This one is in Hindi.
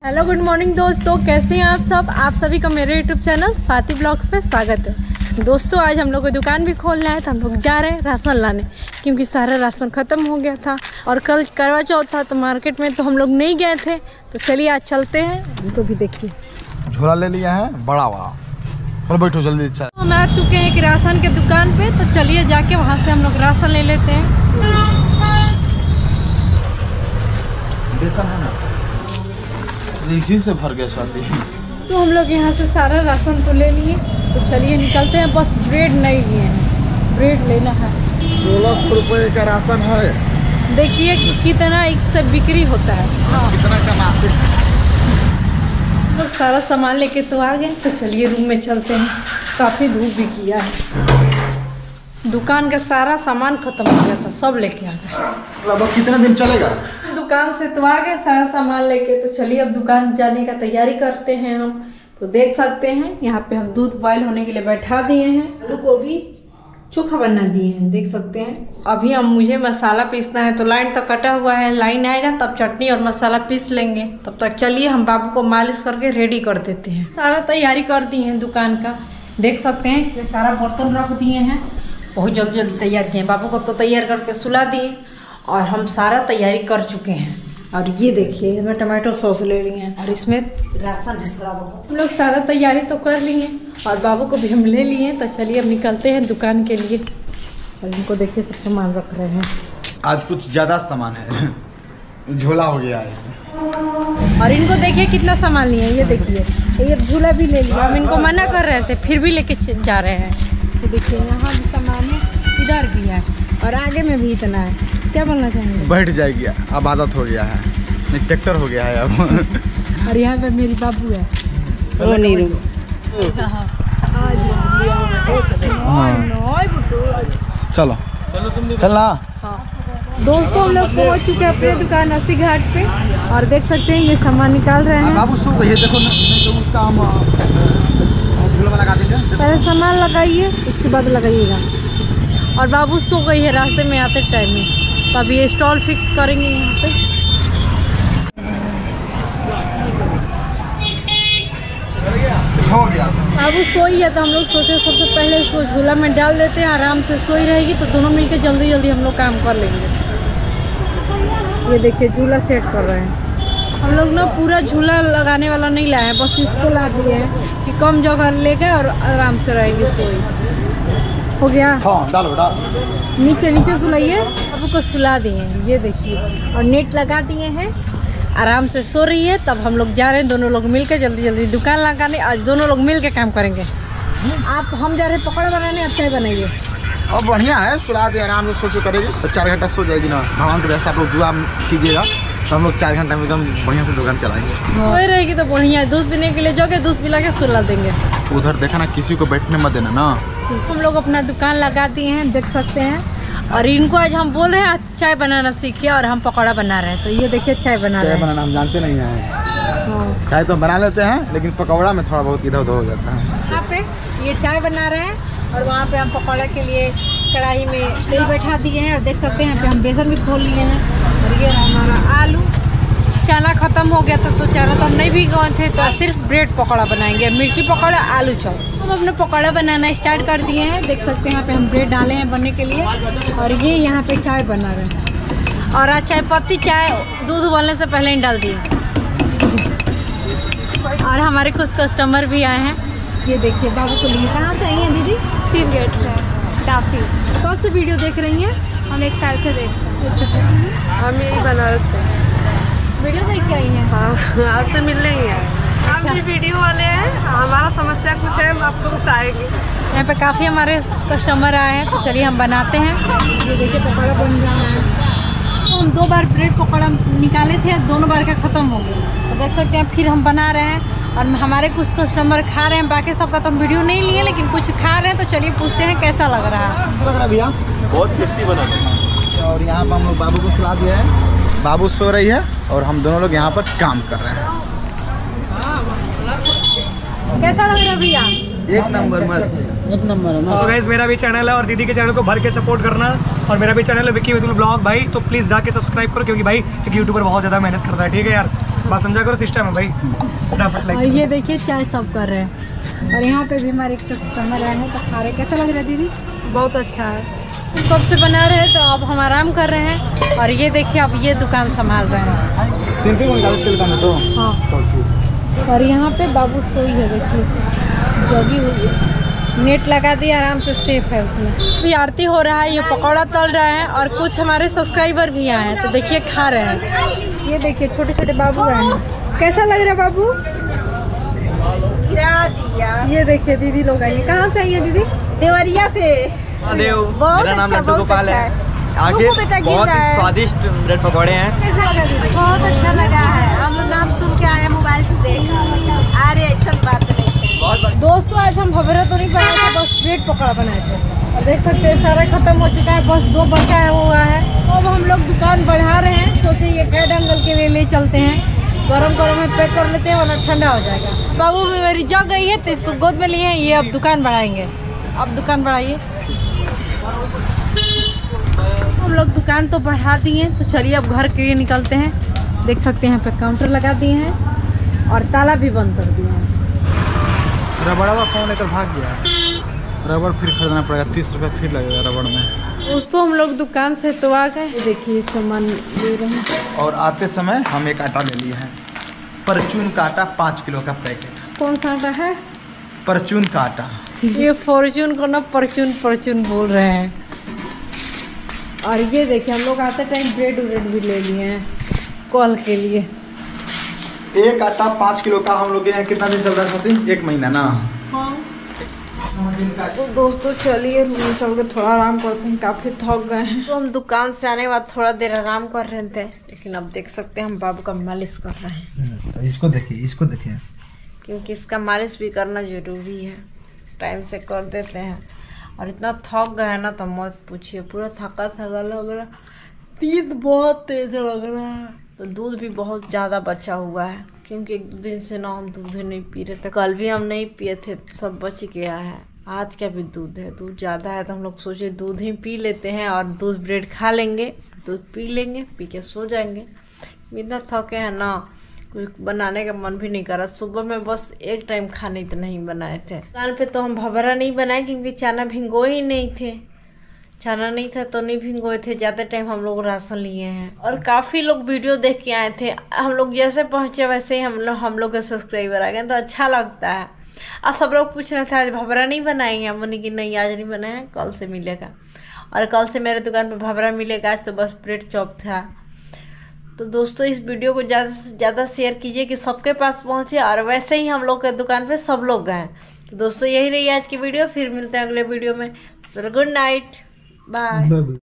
हेलो गुड मॉर्निंग दोस्तों, कैसे हैं आप सब। आप सभी का मेरे यूट्यूब चैनल स्वाति ब्लॉग्स पे स्वागत है। दोस्तों आज हम लोग को दुकान भी खोलना है तो हम लोग जा रहे हैं राशन लाने, क्योंकि सारा राशन ख़त्म हो गया था और कल करवा चौथ था तो मार्केट में तो हम लोग नहीं गए थे। तो चलिए आज चलते हैं। उनको भी देखिए झोला ले लिया है बड़ा वाला। चलो बैठो जल्दी। हम आ चुके हैं एक राशन के दुकान पे, तो चलिए जाके वहाँ से हम लोग राशन ले लेते हैं। बेसन है ना, इसी से भर गया स्वाति। तो हम लोग यहाँ से सारा राशन तो ले लिए, तो चलिए निकलते हैं। बस ब्रेड नहीं लिए हैं, ब्रेड लेना है। 1600 रुपये का राशन है। देखिए कितना इससे बिक्री होता है। हाँ कितना कमाते हैं। लोग सारा सामान लेके तो आ गए, तो चलिए रूम में चलते हैं। काफ़ी धूप भी किया है। दुकान का सारा सामान खत्म हो गया था, सब लेके आ गए। लगभग कितना दिन चलेगा। दुकान से तो आ गए सारा सामान लेके, तो चलिए अब दुकान जाने का तैयारी करते हैं हम। तो देख सकते हैं यहाँ पे हम दूध बॉयल होने के लिए बैठा दिए हैं। आलू को भी चोखा बना दिए हैं, देख सकते हैं। अभी हम मुझे मसाला पीसना है, तो लाइन तो कटा हुआ है, लाइन आएगा तब चटनी और मसाला पीस लेंगे। तब तक चलिए हम बाबू को मालिश करके रेडी कर देते हैं। सारा तैयारी कर दिए हैं दुकान का, देख सकते हैं। इसमें सारा बर्तन रख दिए हैं, बहुत जल्दी जल्दी तैयार किए हैं। बाबू को तो तैयार करके सुला दिए और हम सारा तैयारी कर चुके हैं। और ये देखिए इसमें टमाटो सॉस ले लिए हैं और इसमें राशन है थोड़ा बहुत। हम लोग सारा तैयारी तो कर लिए और बाबू को भी हम ले लिए। तो चलिए अब निकलते हैं दुकान के लिए। और इनको देखिए सब सामान रख रहे हैं। आज कुछ ज़्यादा सामान है, झोला हो गया है इसमें। और इनको देखिए कितना सामान लिए हैं। ये देखिए ये झूला भी ले लिया। हम इनको मना कर रहे थे फिर भी लेके जा रहे हैं। तो देखिए यहाँ भी सामान है, इधर भी है और आगे में भी इतना है। क्या बोलना चाहेंगे। बैठ जाएगी, अब आदत हो गया है, नहीं ट्रैक्टर हो गया है अब। और यहाँ पे मेरी बाबू है। चलो चलना। दोस्तों हम लोग पहुँच चुके हैं अपने दुकान अस्सी घाट पे और देख सकते हैं ये सामान निकाल रहे हैं। बाबू सो गई, देखो नहीं तो उसका हम झोला लगा देंगे। पहले सामान लगाइए उसके बाद लगाइएगा। और बाबू सो गई है रास्ते में आते टाइम में, तो अभी ये स्टॉल फिक्स करेंगे यहाँ पे। हो गया बाबू सोई है तो हम लोग सोचे सबसे पहले इसको झूला में डाल देते हैं, आराम से सोई रहेगी तो दोनों मिलकर जल्दी जल्दी हम लोग काम कर लेंगे। ये देखिए झूला सेट कर रहे हैं। हम लोग ना पूरा झूला लगाने वाला नहीं लाए हैं, बस इसको ला दिए हैं कि कम जगह लेके और आराम से रहेगी सोई। हो गया। हाँ डालो डाल। नीचे नीचे सुलाइए। अब को सुला दिए हैं, ये देखिए। और नेट लगा दिए हैं, आराम से सो रही है। तब हम लोग जा रहे हैं दोनों लोग मिलकर जल्दी जल्दी दुकान लगाने। आज दोनों लोग मिल के काम करेंगे। आप हम जा रहे हैं पकौड़ा बनाने, अच्छा बनाइए। अब बढ़िया है, सुला दे आराम से, सो करेगी तो 4 घंटा सो जाएगी ना। भगवान के वैसे आप लोग दुआ कीजिएगा तो हम लोग 4 घंटा में एकदम बढ़िया से दुकान चलाएंगे। सोई रहेगी तो बढ़िया। दूध पीने के लिए जाके दूध पिला के सुला देंगे। उधर देखा ना, किसी को बैठने मत देना ना। हम लोग अपना दुकान लगा दिए हैं, देख सकते हैं। और इनको आज हम बोल रहे हैं चाय बनाना सीखिए और हम पकौड़ा बना रहे हैं। तो ये देखिए चाय बना रहे हैं। बनाना हम जानते नहीं हैं। चाय तो बना लेते हैं लेकिन पकौड़ा में थोड़ा बहुत इधर उधर हो जाता है। यहाँ पे ये चाय बना रहे हैं और वहाँ पे हम पकौड़ा के लिए कढ़ाई में तेल बैठा दिए हैं। और देख सकते हैं यहाँ पे हम बेसन भी खोल लिए हैं। और ये हमारा आलू चना खत्म हो गया था तो चना तो हम नहीं भी गए थे, तो सिर्फ ब्रेड पकौड़ा बनाएंगे, मिर्ची पकौड़ा आलू चौक। हम अपने पकौड़ा बनाना स्टार्ट कर दिए हैं। देख सकते हैं यहाँ पे हम ब्रेड डाले हैं बनने के लिए। और ये यहाँ पे चाय बना रहे हैं। और आज चाय पत्ती चाय दूध उबालने से पहले ही डाल दिए। और हमारे कुछ कस्टमर भी आए हैं। ये देखिए बाबू को लिए। कहाँ से आई हैं दीदी। सील गेट से काफ़ी। कब से वीडियो देख रही हैं। हम 1 साल से देखते हैं। हम यही बनारस से वीडियो देख के आई हैं। हाँ, आपसे मिलने ही है। हम भी वीडियो वाले हैं, हमारा समस्या कुछ है, हम आपको बताएंगे। यहाँ पे काफ़ी हमारे कस्टमर आए हैं, तो चलिए हम बनाते हैं। ये देखिए पकौड़ा बन रहा है। तो हम 2 बार ब्रेड पकौड़ा निकाले थे, दोनों बार का ख़त्म हो गया। तो देख सकते हैं फिर हम बना रहे हैं और हमारे कुछ कस्टमर खा रहे हैं। बाकी सबका तो हम वीडियो नहीं लिए, लेकिन कुछ खा रहे हैं। तो चलिए पूछते हैं कैसा लग रहा है। भैया बहुत टेस्टी बना है। और यहाँ पर हम लोग बाबू को सुला दिया है। बाबू सो रही है और हम दोनों लोग यहाँ पर काम कर रहे हैं। कैसा लग रहा है भैया। एक नंबर मस्त, एक नंबर है। तो गाइस मेरा भी चैनल है और दीदी के चैनल को भर के सपोर्ट करना। और मेरा भी चैनल है विक्की मिथुन ब्लॉग भाई, तो प्लीज़ जाके सब्सक्राइब करो, क्योंकि भाई एक यूट्यूबर बहुत ज़्यादा मेहनत करता है। ठीक है यार। बस समझा करो सिस्टम है भाई, फटाफट और ये देखिए चाय सब कर रहे हैं। और यहाँ पे भी हमारे एक कस्टमर आए हैं तो खा रहे। कैसा लग रहा है दीदी? बहुत अच्छा है। कब से बना रहे हैं तो अब हम आराम कर रहे हैं। और ये देखिए अब ये दुकान संभाल रहे हैं। 3 निकाल तो हाँ, और यहाँ पे बाबू सोई है, देखिए जगी हुई है। नेट लगा दिया, आराम से सेफ है उसमें। अभी आरती हो रहा है, ये पकौड़ा तल रहा है और कुछ हमारे सब्सक्राइबर भी आए हैं तो देखिए खा रहे हैं। ये देखिए छोटे छोटे बाबू आए हैं। कैसा लग रहा है बाबू? ये देखिए दीदी लोग आई है। कहाँ से आई है दीदी? देवरिया से। मेरा नाम लड्डू गोपाल है। आगे बहुत ही स्वादिष्ट ब्रेड पकौड़े हैं। बहुत अच्छा लगा है। हम लोग नाम सुन के आए, मोबाइल से देख। अरे ऐसा बात नहीं। दोस्तों आज हम भवरा तो नहीं बनाए थे, बस ब्रेड पकौड़ा बनाए थे। और देख सकते हैं सारा खत्म हो चुका है, बस 2 बचा है हुआ है। तो अब हम लोग दुकान बढ़ा रहे हैं, सोचे ये कैड अंकल के लिए ले चलते हैं। गरम गरम में पैक कर लेते हैं वरना ठंडा हो जाएगा। बाबू में मेरी जग गई है तो इसको गोद में लिए हैं। ये अब दुकान बढ़ाएंगे। अब दुकान बढ़ाइए। हम लोग दुकान तो बढ़ा दिए, तो चलिए अब घर के लिए निकलते हैं। देख सकते हैं यहाँ पे काउंटर लगा दिए हैं और ताला भी बंद कर दिए हैं। रबड़ वाला फोन लेकर भाग गया। रबड़ फिर खरीदना पड़ेगा, 30 रुपये फिर लगेगा रबड़ में। दोस्तों हम लोग दुकान से तो आ गए। देखिए सामान ले रहे हैं। और आते समय हम एक आटा ले लिए हैं, परचून का आटा 5 किलो का पैकेट। कौन सा आटा है? परचून का आटा। ये फॉर्चून को ना परचून बोल रहे हैं। और ये देखिए हम लोग आते टाइम ब्रेड भी ले लिए हैं कॉल के लिए। एक आटा 5 किलो का हम लोग के यहाँ कितना दिन चल रहा है? 1 महीना ना। हाँ। तो दोस्तों चलिए रूम चल के थोड़ा आराम करते हैं, काफ़ी थक गए हैं। तो हम दुकान से आने के बाद थोड़ा देर आराम कर रहे थे, लेकिन अब देख सकते हैं हम बाबू का मालिश कर रहे हैं। इसको देखिए क्योंकि इसका मालिश भी करना ज़रूरी है, टाइम से कर देते हैं। और इतना थक गए हैं ना तो मत पूछिए, पूरा थका लग रहा, नींद बहुत तेज लग रहा है। तो दूध भी बहुत ज़्यादा बचा हुआ है, क्योंकि 1 दिन से ना हम दूध नहीं पी रहे थे। कल भी हम नहीं पिए थे, सब बच गया है। आज का भी दूध है, दूध ज़्यादा है तो हम लोग सोचे दूध ही पी लेते हैं और दूध ब्रेड खा लेंगे, दूध पी लेंगे, पी के सो जाएंगे। इतना थके हैं ना, कुछ बनाने का मन भी नहीं कर रहा। सुबह में बस एक टाइम खाने तो नहीं बनाए थे। दुकान पे तो हम भवरा नहीं बनाए क्योंकि चना भिगोए ही नहीं थे। चना नहीं था तो नहीं भिगोए थे। ज़्यादा टाइम हम लोग राशन लिए हैं। और काफ़ी लोग वीडियो देख के आए थे। हम लोग जैसे पहुँचे वैसे ही हम लोग के सब्सक्राइबर आ गए, तो अच्छा लगता है। और सब लोग पूछ रहे थे आज भवरा नहीं बनाएंगे, हम बोले कि नहीं आज नहीं बनाए, कल से मिलेगा। और कल से मेरे दुकान पे भवरा मिलेगा। आज तो बस ब्रेड चॉप था। तो दोस्तों इस वीडियो को ज़्यादा से ज़्यादा शेयर कीजिए कि सबके पास पहुँचे। और वैसे ही हम लोग के दुकान पे सब लोग गए। तो दोस्तों यही रही आज की वीडियो, फिर मिलते हैं अगले वीडियो में। चलो गुड नाइट, बाय।